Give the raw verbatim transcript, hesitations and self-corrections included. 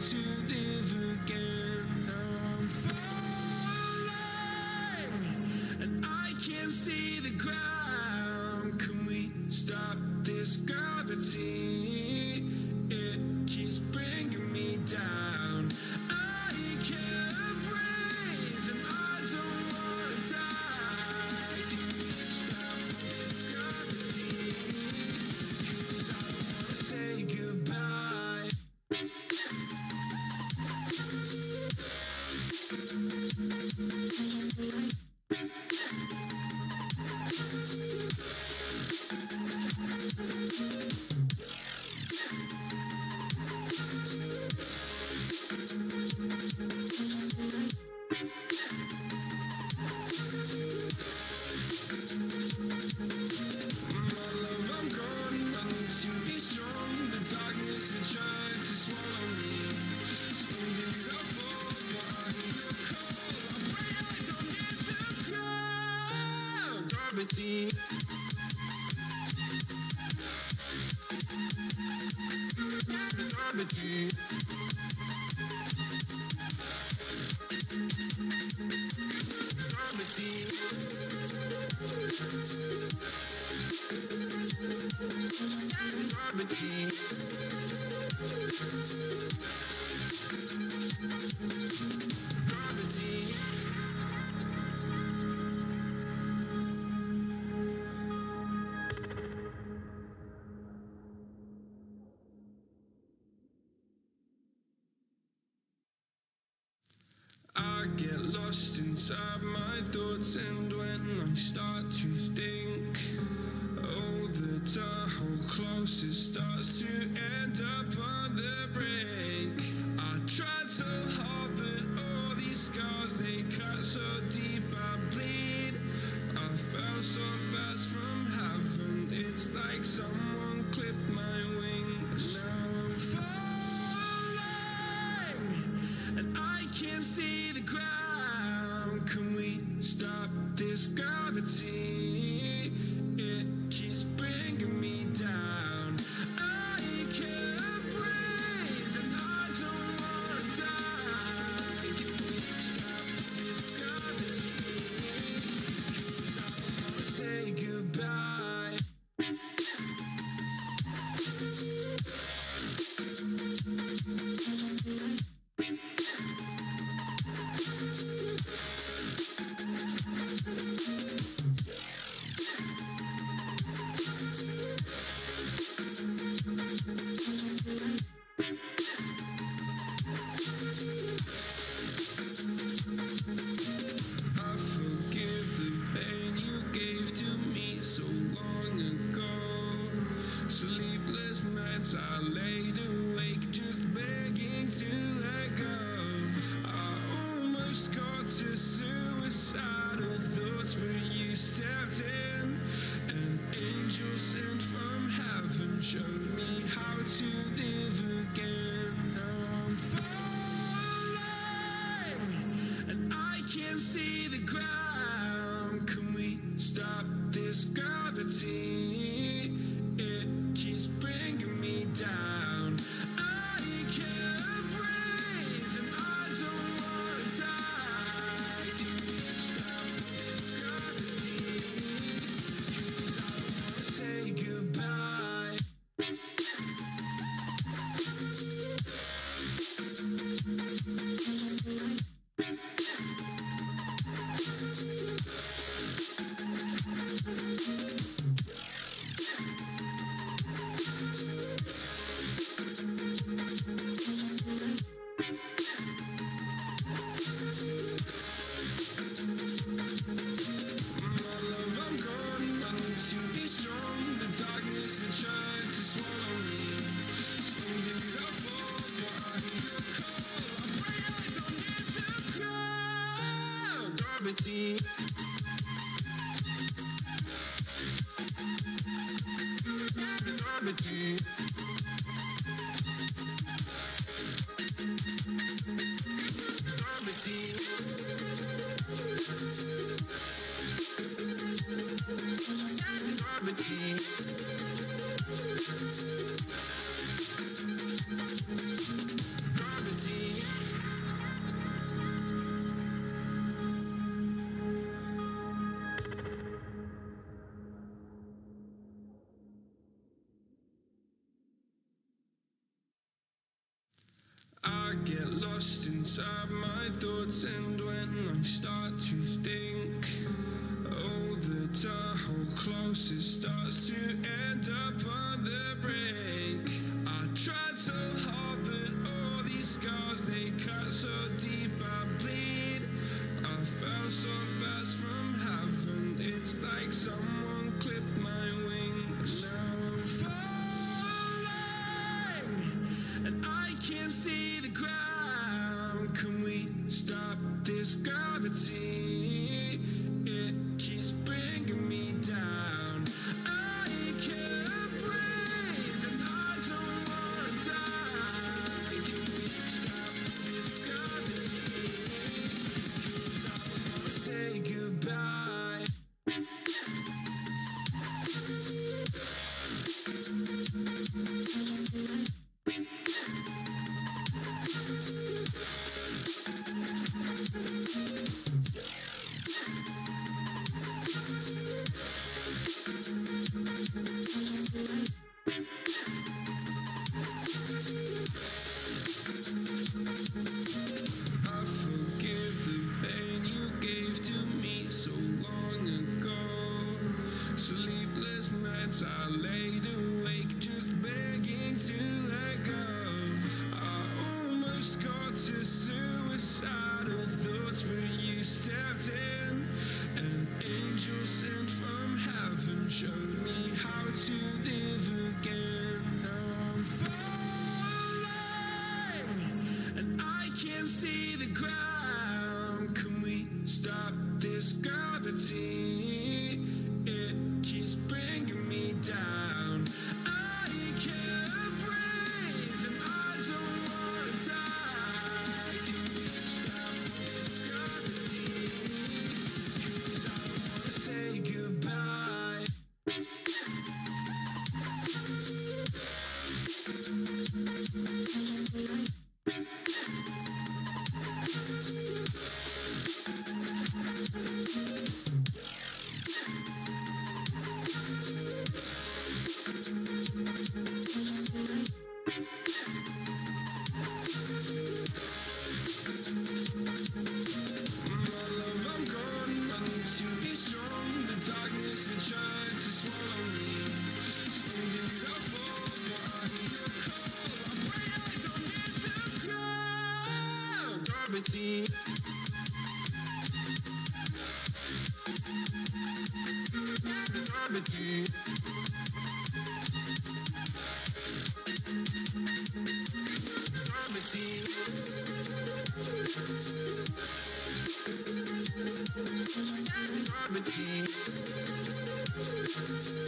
to live again. Now I'm falling and I can't see the ground. Can we stop this gravity? It keeps bringing me down. I can't breathe and I don't wanna die. Can we stop this gravity? 'Cause I don't wanna say goodbye. Gravity. Gravity. Gravity. Gravity. Gravity. I get lost inside my thoughts, and when I start to think, oh, the hole closer starts to end up on the brink. I tried so hard, but all these scars, they cut so deep, I bleed. I fell so fast from heaven, it's like someone clipped my wings. Now I'm falling and I can't see the ground. Can we stop this gravity? It keeps bringing me down. I can't breathe and I don't wanna die. Can we stop this gravity? 'Cause I don't wanna say goodbye. I forgive the pain you gave to me so long ago. Sleepless nights I laid awake just begging to let go. I almost got to suicidal thoughts, but you stepped in. An angel sent from heaven showed me how to live again. Now I'm falling and I can't see the ground. Can we stop this gravity? It keeps bringing me down. I can't breathe and I don't wanna die. Can we stop this gravity? 'Cause I don't wanna say goodbye. Gravity. Gravity. Gravity. Gravity. Gravity. get lost inside my thoughts, and when I start to think, oh, the Tahoe closest starts to end up on the brink. I tried so hard, but all these scars, they cut so deep I bleed. I fell so fast from heaven, it's like someone clipped my wings. Now I'm falling, and I can't see the ground. Can we stop this gravity? It keeps bringing me down. I can't breathe, and I don't wanna die. Can we stop this gravity? 'Cause I don't wanna say goodbye. I forgive the pain you gave to me so long ago. Sleepless nights I laid awake just begging to let go. I almost got to suicidal thoughts, but you stepped in. An angel sent from heaven showed me how to live again. Now I'm falling, and I can't see the ground. Can we stop this gravity? It keeps bringing me down. I can't breathe, and I don't wanna die. Can we stop this gravity? 'Cause I don't wanna say goodbye. My love, I'm gone. I need to be strong. The darkness that tried to swallow me. Some things I fall, but I hear your call. I pray I don't hit the ground. Gravity. Gravity. Gravity. Gravity.